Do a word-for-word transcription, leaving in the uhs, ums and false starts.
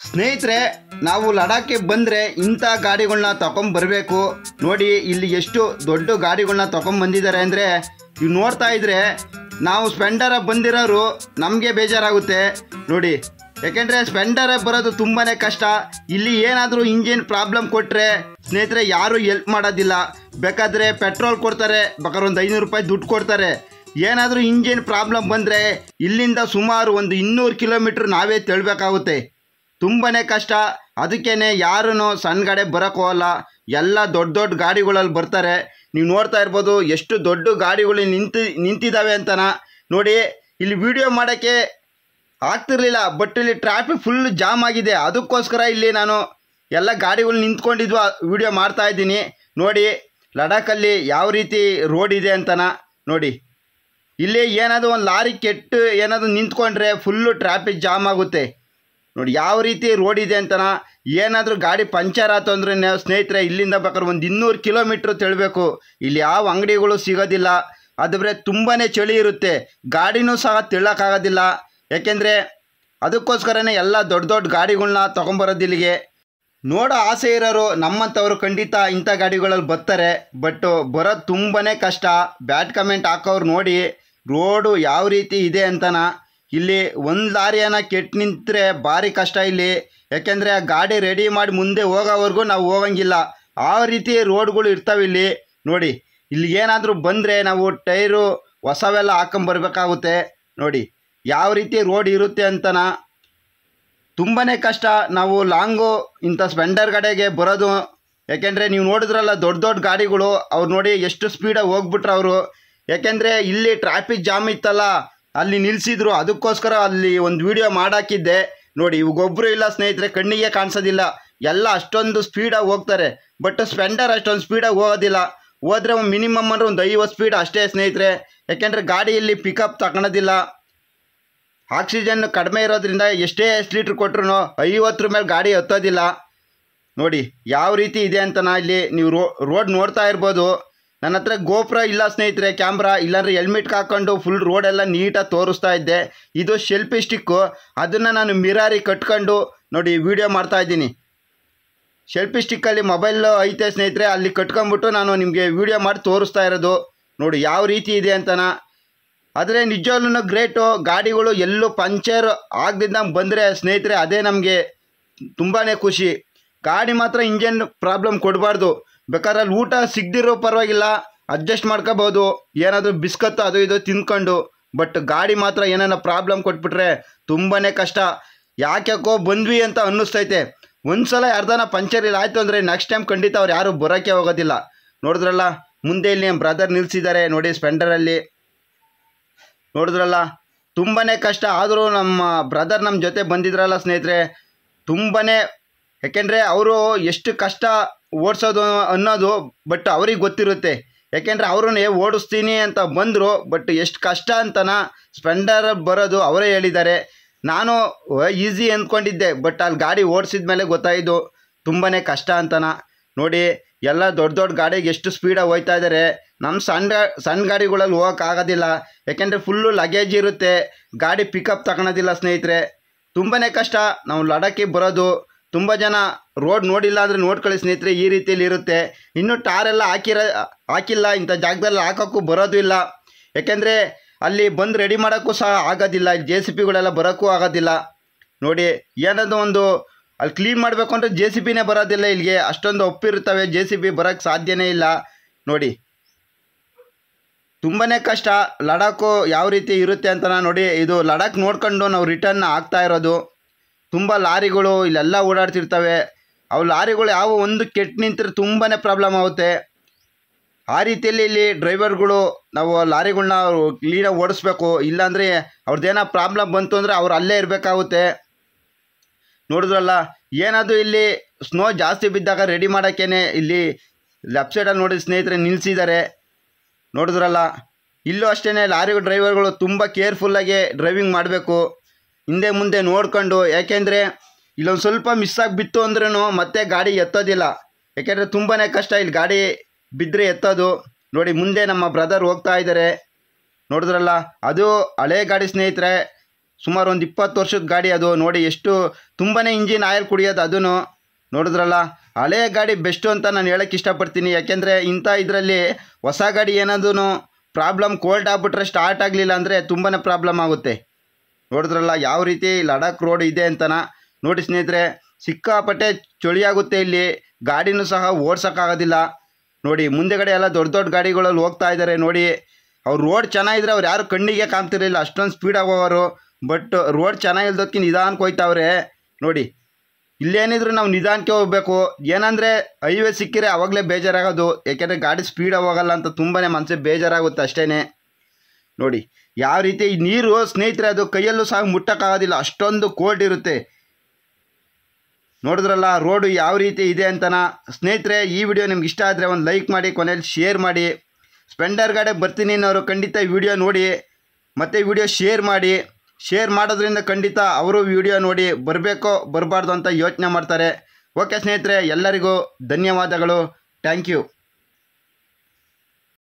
ಸ್ನೇಹಿತರೆ, ನಾವು ಲಡಾಖ್ಗೆ ಬಂದರೆ ಇಂಥ ಗಾಡಿಗಳನ್ನ ತಗೊಂಬರ್ಬೇಕು. ನೋಡಿ ಇಲ್ಲಿ ಎಷ್ಟು ದೊಡ್ಡ ಗಾಡಿಗಳನ್ನ ತಗೊಂಬಂದಿದ್ದಾರೆ ಅಂದರೆ, ಇವು ನೋಡ್ತಾ ಇದ್ರೆ ನಾವು ಸ್ಪೆಂಡರ ಬಂದಿರೋರು ನಮಗೆ ಬೇಜಾರಾಗುತ್ತೆ ನೋಡಿ. ಯಾಕೆಂದರೆ ಸ್ಪೆಂಡರ ಬರೋದು ತುಂಬಾ ಕಷ್ಟ. ಇಲ್ಲಿ ಏನಾದರೂ ಇಂಜಿನ್ ಪ್ರಾಬ್ಲಮ್ ಕೊಟ್ಟರೆ ಸ್ನೇಹಿತರೆ ಯಾರೂ ಎಲ್ಪ್ ಮಾಡೋದಿಲ್ಲ. ಬೇಕಾದರೆ ಪೆಟ್ರೋಲ್ ಕೊಡ್ತಾರೆ, ಬೇಕಾದ್ರೆ ಒಂದು ಐನೂರು ರೂಪಾಯಿ ದುಡ್ಡು ಕೊಡ್ತಾರೆ. ಏನಾದರೂ ಇಂಜಿನ್ ಪ್ರಾಬ್ಲಮ್ ಬಂದರೆ ಇಲ್ಲಿಂದ ಸುಮಾರು ಒಂದು ಇನ್ನೂರು ಕಿಲೋಮೀಟ್ರ್ ನಾವೇ ತೆಳಬೇಕಾಗುತ್ತೆ. ತುಂಬಾ ಕಷ್ಟ. ಅದಕ್ಕೇ ಯಾರೂ ಸಣ್ಣ ಗಾಡಿ ಬರೋಕ್ಕೆ ಹೋಗಲ್ಲ, ಎಲ್ಲ ದೊಡ್ಡ ದೊಡ್ಡ ಗಾಡಿಗಳಲ್ಲಿ ಬರ್ತಾರೆ. ನೀವು ನೋಡ್ತಾ ಇರ್ಬೋದು ಎಷ್ಟು ದೊಡ್ಡ ಗಾಡಿಗಳು ನಿಂತು ನಿಂತಿದ್ದಾವೆ ಅಂತನ ನೋಡಿ. ಇಲ್ಲಿ ವಿಡಿಯೋ ಮಾಡೋಕ್ಕೆ ಆಗ್ತಿರ್ಲಿಲ್ಲ, ಬಟ್ ಇಲ್ಲಿ ಟ್ರಾಫಿಕ್ ಫುಲ್ ಜಾಮ್ ಆಗಿದೆ. ಅದಕ್ಕೋಸ್ಕರ ಇಲ್ಲಿ ನಾನು ಎಲ್ಲ ಗಾಡಿಗಳು ನಿಂತ್ಕೊಂಡಿದ್ವು ವಿಡಿಯೋ ಮಾಡ್ತಾ ಇದ್ದೀನಿ. ನೋಡಿ ಲಡಾಖಲ್ಲಿ ಯಾವ ರೀತಿ ರೋಡ್ ಇದೆ ಅಂತನ ನೋಡಿ. ಇಲ್ಲಿ ಏನಾದರೂ ಒಂದು ಲಾರಿ ಕೆಟ್ಟು ಏನಾದರೂ ನಿಂತ್ಕೊಂಡ್ರೆ ಫುಲ್ಲು ಟ್ರಾಫಿಕ್ ಜಾಮ್ ಆಗುತ್ತೆ ನೋಡಿ. ಯಾವ ರೀತಿ ರೋಡ್ ಇದೆ ಅಂತನ. ಏನಾದರೂ ಗಾಡಿ ಪಂಚರ್ ಆಯ್ತು ಅಂದರೆ ಸ್ನೇಹಿತರೆ ಇಲ್ಲಿಂದ ಬೇಕಾದ್ರೆ ಒಂದು ಇನ್ನೂರು ಕಿಲೋಮೀಟ್ರ್ ತೆಳಬೇಕು. ಇಲ್ಲಿ ಯಾವ ಅಂಗಡಿಗಳು ಸಿಗೋದಿಲ್ಲ. ಆದರೆ ತುಂಬಾ ಚಳಿ ಇರುತ್ತೆ, ಗಾಡಿನೂ ಸಹ ತಿಳ್ಳೋಕ್ಕಾಗೋದಿಲ್ಲ. ಯಾಕೆಂದರೆ ಅದಕ್ಕೋಸ್ಕರನೇ ಎಲ್ಲ ದೊಡ್ಡ ದೊಡ್ಡ ಗಾಡಿಗಳನ್ನ ತೊಗೊಂಬರೋದು ಇಲ್ಲಿಗೆ. ನೋಡೋ ಆಸೆ ಇರೋರು ನಮ್ಮಂಥವ್ರು ಖಂಡಿತ ಇಂಥ ಗಾಡಿಗಳಲ್ಲಿ ಬರ್ತಾರೆ, ಬಟ್ ಬರೋದು ತುಂಬಾ ಕಷ್ಟ. ಬ್ಯಾಡ್ ಕಮೆಂಟ್ ಹಾಕೋರು ನೋಡಿ ರೋಡು ಯಾವ ರೀತಿ ಇದೆ ಅಂತನ. ಇಲ್ಲಿ ಒಂದು ಲಾರಿಯನ್ನು ಕೆಟ್ಟು ನಿಂತರೆ ಭಾರಿ ಕಷ್ಟ ಇಲ್ಲಿ. ಯಾಕೆಂದರೆ ಆ ಗಾಡಿ ರೆಡಿ ಮಾಡಿ ಮುಂದೆ ಹೋಗೋವರೆಗೂ ನಾವು ಹೋಗಂಗಿಲ್ಲ, ಆ ರೀತಿ ರೋಡ್ಗಳು ಇರ್ತಾವೆ ಇಲ್ಲಿ ನೋಡಿ. ಇಲ್ಲಿ ಏನಾದರೂ ಬಂದರೆ ನಾವು ಟೈರು ಹೊಸವೆಲ್ಲ ಹಾಕೊಂಬರ್ಬೇಕಾಗುತ್ತೆ ನೋಡಿ. ಯಾವ ರೀತಿ ರೋಡ್ ಇರುತ್ತೆ ಅಂತನ. ತುಂಬಾ ಕಷ್ಟ ನಾವು ಲಾಂಗು ಇಂಥ ಸ್ಪೆಂಡರ್ ಗಾಡಿಗೆ ಬರೋದು. ಯಾಕೆಂದರೆ ನೀವು ನೋಡಿದ್ರಲ್ಲ ದೊಡ್ಡ ದೊಡ್ಡ ಗಾಡಿಗಳು, ಅವ್ರು ನೋಡಿ ಎಷ್ಟು ಸ್ಪೀಡಾಗಿ ಹೋಗ್ಬಿಟ್ರು ಅವರು. ಯಾಕೆಂದರೆ ಇಲ್ಲಿ ಟ್ರಾಫಿಕ್ ಜಾಮ್ ಇತ್ತಲ್ಲ, ಅಲ್ಲಿ ನಿಲ್ಲಿಸಿದ್ರು. ಅದಕ್ಕೋಸ್ಕರ ಅಲ್ಲಿ ಒಂದು ವಿಡಿಯೋ ಮಾಡಾಕಿದ್ದೆ ನೋಡಿ. ಇವಾಗೊಬ್ಬರು ಇಲ್ಲ ಸ್ನೇಹಿತರೆ, ಕಣ್ಣಿಗೆ ಕಾಣಿಸೋದಿಲ್ಲ, ಎಲ್ಲ ಅಷ್ಟೊಂದು ಸ್ಪೀಡಾಗಿ ಹೋಗ್ತಾರೆ. ಬಟ್ ಸ್ಪೆಂಡರ್ ಅಷ್ಟೊಂದು ಸ್ಪೀಡಾಗಿ ಹೋಗೋದಿಲ್ಲ. ಹೋದರೆ ಮಿನಿಮಮ್ ಅಂದರೆ ಒಂದು ಐವತ್ತು ಸ್ಪೀಡ್ ಅಷ್ಟೇ ಸ್ನೇಹಿತರೆ. ಯಾಕೆಂದರೆ ಗಾಡಿಯಲ್ಲಿ ಪಿಕಪ್ ತಗೊಳೋದಿಲ್ಲ. ಆಕ್ಸಿಜನ್ ಕಡಿಮೆ ಇರೋದ್ರಿಂದ ಎಷ್ಟೇ ಎಷ್ಟು ಲೀಟ್ರ್ ಕೊಟ್ಟರು ಐವತ್ತರ ಮೇಲೆ ಗಾಡಿ ಹತ್ತೋದಿಲ್ಲ ನೋಡಿ. ಯಾವ ರೀತಿ ಇದೆ ಅಂತನ ಇಲ್ಲಿ ನೀವು ರೋ ರೋಡ್ ನೋಡ್ತಾ ಇರ್ಬೋದು. ನನ್ನ ಹತ್ರ ಗೋಪ್ರ ಇಲ್ಲ ಸ್ನೇಹಿತರೆ, ಕ್ಯಾಮ್ರಾ ಇಲ್ಲಾಂದರೆ ಹೆಲ್ಮೆಟ್ ಹಾಕ್ಕೊಂಡು ಫುಲ್ ರೋಡೆಲ್ಲ ನೀಟಾಗಿ ತೋರಿಸ್ತಾ ಇದ್ದೆ. ಇದು ಸೆಲ್ಫಿ ಸ್ಟಿಕ್ಕು, ಅದನ್ನು ನಾನು ಮಿರಾರಿಗೆ ಕಟ್ಕೊಂಡು ನೋಡಿ ವಿಡಿಯೋ ಮಾಡ್ತಾ ಇದ್ದೀನಿ. ಸೆಲ್ಫಿ ಸ್ಟಿಕ್ಕಲ್ಲಿ ಮೊಬೈಲ್ ಐತೆ ಸ್ನೇಹಿತರೆ, ಅಲ್ಲಿ ಕಟ್ಕೊಂಡ್ಬಿಟ್ಟು ನಾನು ನಿಮಗೆ ವಿಡಿಯೋ ಮಾಡಿ ತೋರಿಸ್ತಾ ಇರೋದು ನೋಡಿ ಯಾವ ರೀತಿ ಇದೆ ಅಂತನ. ಆದರೆ ನಿಜವಾಗ್ಲೂ ಗ್ರೇಟು. ಗಾಡಿಗಳು ಎಲ್ಲೂ ಪಂಚರ್ ಆಗದಿಂದ ಬಂದರೆ ಸ್ನೇಹಿತರೆ ಅದೇ ನಮಗೆ ತುಂಬಾ ಖುಷಿ. ಗಾಡಿ ಮಾತ್ರ ಇಂಜನ್ ಪ್ರಾಬ್ಲಮ್ ಕೊಡಬಾರ್ದು. ಬೇಕಾದ್ರೆ ಅಲ್ಲಿ ಊಟ ಸಿಗದಿರೋ ಪರವಾಗಿಲ್ಲ, ಅಡ್ಜಸ್ಟ್ ಮಾಡ್ಕೋಬೋದು, ಏನಾದರೂ ಬಿಸ್ಕತ್ತು ಅದು ಇದು ತಿಂದ್ಕೊಂಡು. ಬಟ್ ಗಾಡಿ ಮಾತ್ರ ಏನಾರ ಪ್ರಾಬ್ಲಮ್ ಕೊಟ್ಬಿಟ್ರೆ ತುಂಬಾ ಕಷ್ಟ. ಯಾಕ್ಯಾಕೋ ಬಂದ್ವಿ ಅಂತ ಅನ್ನಿಸ್ತೈತೆ. ಒಂದು ಸಲ ಯಾರ್ದಾನ ಪಂಚರ್ ಇಲ್ಲ ಆಯಿತು ಅಂದರೆ ನೆಕ್ಸ್ಟ್ ಟೈಮ್ ಖಂಡಿತ ಅವ್ರು ಯಾರೂ ಬರೋಕ್ಕೆ ಹೋಗೋದಿಲ್ಲ. ನೋಡಿದ್ರಲ್ಲ ಮುಂದೆ ಇಲ್ಲಿ ನಮ್ಮ ಬ್ರದರ್ ನಿಲ್ಲಿಸಿದ್ದಾರೆ ನೋಡಿ ಸ್ಪೆಂಡರಲ್ಲಿ. ನೋಡಿದ್ರಲ್ಲ ತುಂಬಾ ಕಷ್ಟ. ಆದರೂ ನಮ್ಮ ಬ್ರದರ್ ನಮ್ಮ ಜೊತೆ ಬಂದಿದ್ರಲ್ಲ ಸ್ನೇಹಿತರೆ, ತುಂಬಾ. ಯಾಕೆಂದರೆ ಅವರು ಎಷ್ಟು ಕಷ್ಟ ಓಡಿಸೋದು ಅನ್ನೋದು ಬಟ್ ಅವ್ರಿಗೆ ಗೊತ್ತಿರುತ್ತೆ. ಯಾಕೆಂದರೆ ಅವ್ರನ್ನೇ ಓಡಿಸ್ತೀನಿ ಅಂತ ಬಂದರು, ಬಟ್ ಎಷ್ಟು ಕಷ್ಟ ಅಂತನ ಸ್ಪೆಂಡರ್ ಬರೋದು ಅವರೇ ಹೇಳಿದ್ದಾರೆ. ನಾನು ಈಸಿ ಅಂದ್ಕೊಂಡಿದ್ದೆ, ಬಟ್ ಅಲ್ಲಿ ಗಾಡಿ ಓಡಿಸಿದ ಮೇಲೆ ಗೊತ್ತಾಯಿತು ತುಂಬಾ ಕಷ್ಟ ಅಂತನ ನೋಡಿ. ಎಲ್ಲ ದೊಡ್ಡ ದೊಡ್ಡ ಗಾಡಿಗೆ ಎಷ್ಟು ಸ್ಪೀಡಾಗಿ ಹೋಗ್ತಾ ಇದ್ದಾರೆ. ನಮ್ಮ ಸಣ್ಣ ಸಣ್ಣ ಗಾಡಿಗಳಲ್ಲಿ ಹೋಗೋಕ್ಕಾಗೋದಿಲ್ಲ. ಯಾಕೆಂದರೆ ಫುಲ್ಲು ಲಗೇಜ್ ಇರುತ್ತೆ, ಗಾಡಿ ಪಿಕಪ್ ತಗೊಳೋದಿಲ್ಲ ಸ್ನೇಹಿತರೆ. ತುಂಬಾ ಕಷ್ಟ ನಾವು ಲಡಾಖಿಗೆ ಬರೋದು. ತುಂಬ ಜನ ರೋಡ್ ನೋಡಿಲ್ಲ ಅಂದರೆ ನೋಡ್ಕೊಳ್ಳಿ ಸ್ನೇಹಿತರೆ, ಈ ರೀತಿಯಲ್ಲಿ ಇರುತ್ತೆ. ಇನ್ನೂ ಟಾರೆಲ್ಲ ಹಾಕಿರ ಹಾಕಿಲ್ಲ, ಇಂಥ ಜಾಗದಲ್ಲಿ ಹಾಕೋಕ್ಕೂ ಬರೋದು ಇಲ್ಲ. ಯಾಕೆಂದರೆ ಅಲ್ಲಿ ಬಂದು ರೆಡಿ ಮಾಡೋಕ್ಕೂ ಸಹ ಆಗೋದಿಲ್ಲ. ಇಲ್ಲಿ ಜೆ ಸಿ ಪಿಗಳೆಲ್ಲ ಬರೋಕ್ಕೂ ಆಗೋದಿಲ್ಲ ನೋಡಿ. ಏನಾದರೂ ಒಂದು ಅಲ್ಲಿ ಕ್ಲೀನ್ ಮಾಡಬೇಕು ಅಂದರೆ ಜೆ ಸಿ ಪಿನೇ ಬರೋದಿಲ್ಲ ಇಲ್ಲಿಗೆ, ಅಷ್ಟೊಂದು ಒಪ್ಪಿರುತ್ತವೆ. ಜೆ ಸಿ ಪಿ ಬರೋಕ್ಕೆ ಸಾಧ್ಯನೇ ಇಲ್ಲ ನೋಡಿ. ತುಂಬಾ ಕಷ್ಟ. ಲಡಾಖು ಯಾವ ರೀತಿ ಇರುತ್ತೆ ಅಂತ ನೋಡಿ. ಇದು ಲಡಾಖ್ ನೋಡ್ಕೊಂಡು ನಾವು ರಿಟರ್ನ್ ಆಗ್ತಾ ಇರೋದು. ತುಂಬ ಲಾರಿಗಳು ಇಲ್ಲೆಲ್ಲ ಓಡಾಡ್ತಿರ್ತವೆ. ಅವು ಲಾರಿಗಳು ಯಾವ ಒಂದು ಕೆಟ್ಟು ನಿಂತರೆ ತುಂಬಾ ಪ್ರಾಬ್ಲಮ್ ಆಗುತ್ತೆ. ಆ ರೀತಿಯಲ್ಲಿ ಇಲ್ಲಿ ಡ್ರೈವರ್ಗಳು ನಾವು ಲಾರಿಗಳನ್ನ ಕ್ಲೀನಾಗಿ ಓಡಿಸ್ಬೇಕು. ಇಲ್ಲಾಂದರೆ ಅವ್ರದ್ದೇನೋ ಪ್ರಾಬ್ಲಮ್ ಬಂತು ಅಂದರೆ ಅವ್ರು ಅಲ್ಲೇ ಇರಬೇಕಾಗುತ್ತೆ. ನೋಡಿದ್ರಲ್ಲ ಏನಾದರೂ ಇಲ್ಲಿ ಸ್ನೋ ಜಾಸ್ತಿ ಬಿದ್ದಾಗ ರೆಡಿ ಮಾಡೋಕ್ಕೇ ಇಲ್ಲಿ ಲೆಫ್ಟ್ ಸೈಡಲ್ಲಿ ನೋಡಿ ಸ್ನೇಹಿತರೆ ನಿಲ್ಲಿಸಿದ್ದಾರೆ. ನೋಡಿದ್ರಲ್ಲ ಇಲ್ಲೂ ಅಷ್ಟೇ ಲಾರಿ ಡ್ರೈವರ್ಗಳು ತುಂಬ ಕೇರ್ಫುಲ್ಲಾಗಿ ಡ್ರೈವಿಂಗ್ ಮಾಡಬೇಕು, ಹಿಂದೆ ಮುಂದೆ ನೋಡ್ಕೊಂಡು. ಯಾಕೆಂದರೆ ಇಲ್ಲೊಂದು ಸ್ವಲ್ಪ ಮಿಸ್ ಆಗಿ ಬಿತ್ತು ಅಂದ್ರೂ ಮತ್ತೆ ಗಾಡಿ ಎತ್ತೋದಿಲ್ಲ. ಯಾಕೆಂದರೆ ತುಂಬಾ ಕಷ್ಟ ಇಲ್ಲಿ ಗಾಡಿ ಬಿದ್ದರೆ ಎತ್ತೋದು ನೋಡಿ. ಮುಂದೆ ನಮ್ಮ ಬ್ರದರ್ ಹೋಗ್ತಾ ಇದ್ದಾರೆ ನೋಡಿದ್ರಲ್ಲ, ಅದು ಹಳೆ ಗಾಡಿ ಸ್ನೇಹಿತರೆ. ಸುಮಾರು ಒಂದು ಇಪ್ಪತ್ತು ವರ್ಷದ ಗಾಡಿ ಅದು ನೋಡಿ, ಎಷ್ಟು ತುಂಬಾ ಇಂಜಿನ್ ಆಯಿಲ್ ಕುಡಿಯೋದು. ಅದೂ ನೋಡಿದ್ರಲ್ಲ, ಹಳೆಯ ಗಾಡಿ ಬೆಸ್ಟು ಅಂತ ನಾನು ಹೇಳೋಕ್ಕೆ ಇಷ್ಟಪಡ್ತೀನಿ. ಯಾಕೆಂದರೆ ಇಂಥ ಇದರಲ್ಲಿ ಹೊಸ ಗಾಡಿ ಏನಾದರೂ ಪ್ರಾಬ್ಲಮ್ ಕೋಲ್ಡ್ ಆಗಿಬಿಟ್ರೆ ಸ್ಟಾರ್ಟ್ ಆಗಲಿಲ್ಲ ಅಂದರೆ ತುಂಬಾ ಪ್ರಾಬ್ಲಮ್ ಆಗುತ್ತೆ. ನೋಡಿದ್ರಲ್ಲ ಯಾವ ರೀತಿ ಲಡಾಖ್ ರೋಡ್ ಇದೆ ಅಂತನ. ನೋಡಿ ಸ್ನೇಹಿತರೆ, ಸಿಕ್ಕಾಪಟ್ಟೆ ಚಳಿಯಾಗುತ್ತೆ ಇಲ್ಲಿ, ಗಾಡಿನೂ ಸಹ ಓಡ್ಸೋಕ್ಕಾಗೋದಿಲ್ಲ. ನೋಡಿ ಮುಂದೆಗಡೆ ಎಲ್ಲ ದೊಡ್ಡ ದೊಡ್ಡ ಗಾಡಿಗಳಲ್ಲಿ ಹೋಗ್ತಾ ಇದ್ದಾರೆ. ನೋಡಿ ಅವ್ರು ರೋಡ್ ಚೆನ್ನಾಗಿದ್ರೆ ಅವ್ರು ಯಾರು ಕಣ್ಣಿಗೆ ಕಾಣ್ತಿರಲಿಲ್ಲ, ಅಷ್ಟೊಂದು ಸ್ಪೀಡಾಗಿ ಹೋಗೋರು. ಬಟ್ ರೋಡ್ ಚೆನ್ನಾಗಿಲ್ದೋದಕ್ಕೆ ನಿಧಾನಕ್ಕೆ ಹೋಯ್ತಾವ್ರೆ. ನೋಡಿ ಇಲ್ಲೇನಿದ್ರು ನಾವು ನಿಧಾನಕ್ಕೆ ಹೋಗಬೇಕು. ಏನಂದರೆ ಹೈವೇ ಸಿಕ್ಕಿದ್ರೆ ಆವಾಗಲೇ ಬೇಜಾರಾಗೋದು, ಯಾಕೆಂದರೆ ಗಾಡಿ ಸ್ಪೀಡಾಗಿ ಹೋಗಲ್ಲ ಅಂತ ತುಂಬಾ ಮನಸ್ಸಿಗೆ ಬೇಜಾರಾಗುತ್ತೆ ಅಷ್ಟೇ. ನೋಡಿ ಯಾವ ರೀತಿ ಈ ನೀರು ಸ್ನೇಹಿತರೆ, ಅದು ಕೈಯಲ್ಲೂ ಸಹ ಮುಟ್ಟಕ್ಕಾಗೋದಿಲ್ಲ, ಅಷ್ಟೊಂದು ಕೋಲ್ಡ್ ಇರುತ್ತೆ. ನೋಡಿದ್ರಲ್ಲ ರೋಡು ಯಾವ ರೀತಿ ಇದೆ ಅಂತನ. ಸ್ನೇಹಿತರೆ, ಈ ವಿಡಿಯೋ ನಿಮ್ಗೆ ಇಷ್ಟ ಆದರೆ ಒಂದು ಲೈಕ್ ಮಾಡಿ, ಕೊನೆಯಲ್ಲಿ ಶೇರ್ ಮಾಡಿ. ಸ್ಪೆಂಡರ್ ಗಾಡಿ ಬರ್ತೀನಿ ಅನ್ನೋರು ಖಂಡಿತ ವಿಡಿಯೋ ನೋಡಿ ಮತ್ತು ವಿಡಿಯೋ ಶೇರ್ ಮಾಡಿ. ಶೇರ್ ಮಾಡೋದ್ರಿಂದ ಖಂಡಿತ ಅವರು ವಿಡಿಯೋ ನೋಡಿ ಬರಬೇಕೋ ಬರಬಾರ್ದು ಅಂತ ಯೋಚನೆ ಮಾಡ್ತಾರೆ. ಓಕೆ ಸ್ನೇಹಿತರೆ, ಎಲ್ಲರಿಗೂ ಧನ್ಯವಾದಗಳು. Thank you.